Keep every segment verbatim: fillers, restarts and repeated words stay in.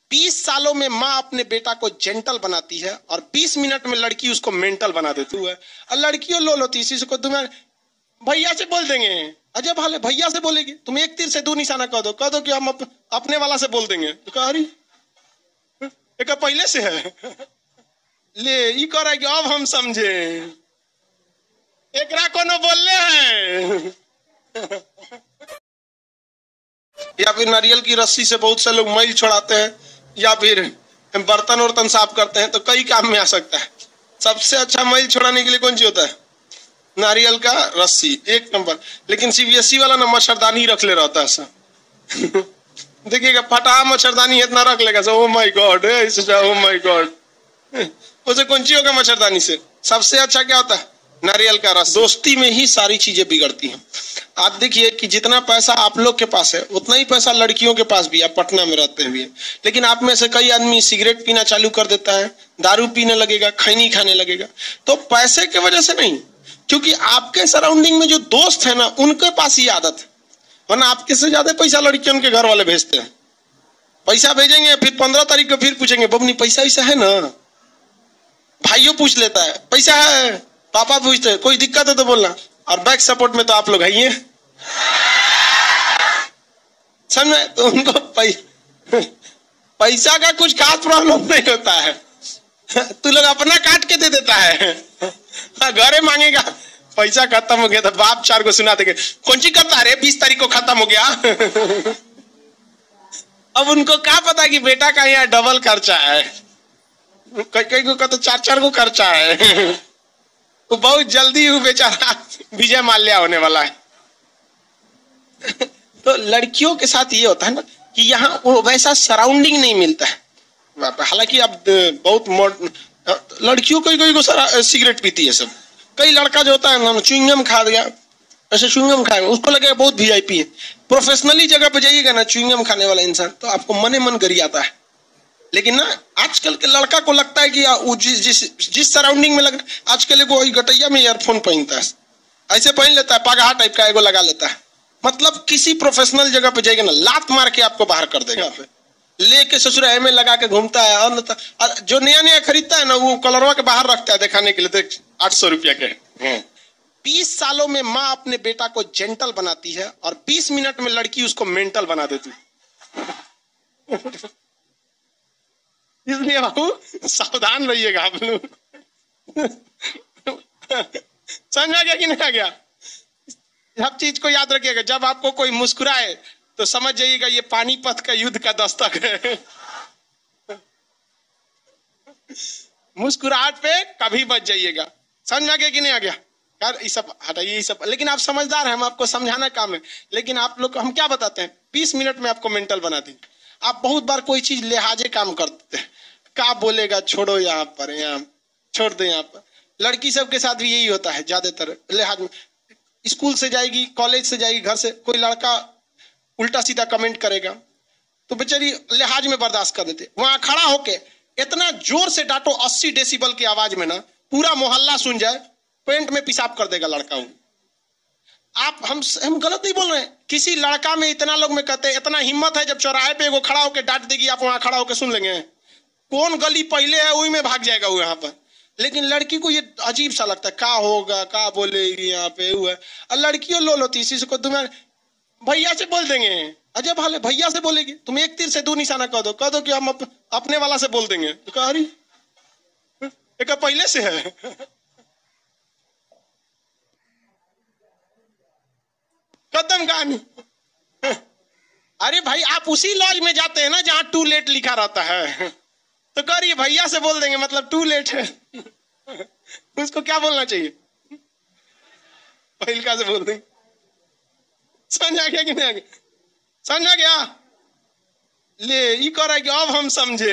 बीस सालों में माँ अपने बेटा को जेंटल बनाती है और बीस मिनट में लड़की उसको मेंटल बना देती है। और लड़कियों लो लोती इसी को तुम्हें भैया से बोल देंगे। अजय भाले भैया से बोलेगी, तुम एक तीर से दो निशाना कह दो, कह दो कि हम अप, अपने वाला से बोल देंगे। तो कह रही एक पहले से है ले ये कह रहा है कि अब हम समझे एकरा कोनो बोलले हैं। या फिर नारियल की रस्सी से बहुत से लोग मैल छोड़ाते हैं, या फिर बर्तन वर्तन साफ करते हैं, तो कई काम में आ सकता है। सबसे अच्छा मैल छोड़ाने के लिए कौन सी होता है? नारियल का रस्सी, एक नंबर। लेकिन सीबीएसई वाला ना मच्छरदानी रख ले रहता है ऐसा। देखिएगा फटा मच्छरदानी इतना रख लेगा सो, oh my god, oh my god. उसे कौन सी होगा मच्छरदानी से? सबसे अच्छा क्या होता है? नारियल का रस। दोस्ती में ही सारी चीजें बिगड़ती हैं। आप देखिए कि जितना पैसा आप लोग के पास है उतना ही पैसा लड़कियों के पास भी है, पटना में रहते हैं भी है। लेकिन आप में से कई आदमी सिगरेट पीना चालू कर देता है, दारू पीने लगेगा, खैनी खाने लगेगा। तो पैसे की वजह से नहीं, क्योंकि आपके सराउंडिंग में जो दोस्त है ना उनके पास ही आदत है। वरना आपके से ज्यादा पैसा लड़कियों के घर वाले भेजते हैं। पैसा भेजेंगे, फिर पंद्रह तारीख को फिर पूछेंगे बबनी पैसा वैसा है ना। भाइयों पूछ लेता है पैसा है, पापा पूछते हैं कोई दिक्कत है तो बोलना। और बैक सपोर्ट में तो आप लोग है ही हैं, समझे? तो उनको पै, पैसा का कुछ खास प्रॉब्लम नहीं होता है। तू लोग अपना काट के दे देता है। घरे मांगेगा पैसा खत्म हो गया तो बाप चार को सुना देंगे कौन सी करता है, बीस तारीख को खत्म हो गया। अब उनको क्या पता कि बेटा का यहाँ डबल खर्चा है, कई कई को तो चार चार को खर्चा है। तो बहुत जल्दी वो बेचारा विजय माल्या होने वाला है। तो लड़कियों के साथ ये होता है ना कि यहाँ वो वैसा सराउंडिंग नहीं मिलता है। हालांकि अब बहुत लड़कियों कई कई को सारा सिगरेट पीती है सब। कई लड़का जो होता है ना च्युइंगम खा गया, ऐसे च्युइंगम खाएगा उसको लगेगा बहुत वीआईपी है। प्रोफेशनली जगह पे जाइएगा ना च्युइंगम खाने वाला इंसान तो आपको मने मन गरियाता है। लेकिन ना आजकल के लड़का को लगता है कि जिस जिस जिस सराउंडिंग में लग, आजकल को गटैया में ईयरफोन पहनता है, ऐसे पहन लेता है, पगहा टाइप का एगो लगा लेता है। मतलब किसी प्रोफेशनल जगह पे जाएगा ना लात मार के आपको बाहर कर देगा। लेके ससुराल में लगा के घूमता है। और जो नया नया खरीदता है ना वो कलरवा के बाहर रखता है दिखाने के लिए, आठ सौ रुपया के। बीस सालों में माँ अपने बेटा को जेंटल बनाती है और बीस मिनट में लड़की उसको मेंटल बना देती। इसलिए बाबू सावधान रहिएगा आप लोग। समझ आ गया कि नहीं आ गया? हर चीज को याद रखिएगा। जब आपको कोई मुस्कुराए तो समझ जाइएगा ये पानीपत का युद्ध का दस्तक है। मुस्कुराहट पे कभी बच जाइएगा। समझ आ गया कि नहीं आ गया? यार ये सब हटाइए, ये सब। लेकिन आप समझदार हैं, हम आपको समझाना काम है। लेकिन आप लोग हम क्या बताते हैं, बीस मिनट में आपको मेंटल बना देंगे। आप बहुत बार कोई चीज लिहाजे काम करते हैं, क्या बोलेगा छोड़ो, यहाँ पर यहाँ छोड़ दो, यहाँ पर। लड़की सब के साथ भी यही होता है ज्यादातर लिहाज में। स्कूल से जाएगी, कॉलेज से जाएगी, घर से कोई लड़का उल्टा सीधा कमेंट करेगा तो बेचारी लिहाज में बर्दाश्त कर देते। वहां खड़ा होके इतना जोर से डांटो अस्सी डेसिबल की आवाज में ना पूरा मोहल्ला सुन जाए, पेंट में पेशाब कर देगा लड़का। आप हम हम गलत नहीं बोल रहे हैं। किसी लड़का में इतना लोग में कहते हैं इतना हिम्मत है जब चौराहे पे वो खड़ा होकर डांट देगी, आप वहां खड़ा होकर सुन लेंगे। कौन गली पहले है वही में भाग जाएगा वो यहाँ पर। लेकिन लड़की को ये अजीब सा लगता है, क्या होगा, क्या बोलेगी यहाँ पे हुआ। और लड़कियों लो लोती इसी को तुम्हें भैया से बोल देंगे। अजय भाले भैया से बोलेगी, तुम एक तीर से दो निशाना कह दो, कह दो कि हम अप, अपने वाला से बोल देंगे। तो कह रही एक पहले से है। खत्म कहानी। अरे भाई आप उसी लॉज में जाते हैं ना जहां टू लेट लिखा रहता है, तो कह रही भैया से बोल देंगे मतलब टू लेट है। उसको क्या बोलना चाहिए? पहिलका से बोल देंगे। समझ आ गया कि नहीं आ गया? समझ आ गया? ले ये कह रहा है कि अब हम समझे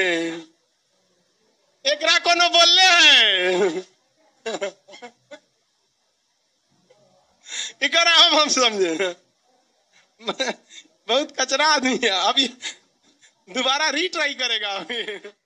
एकरा कोनो बोलले हैं। ये कह रहा है अब हम समझे। बहुत कचरा आदमी है, अभी दोबारा रीट्राई करेगा अभी।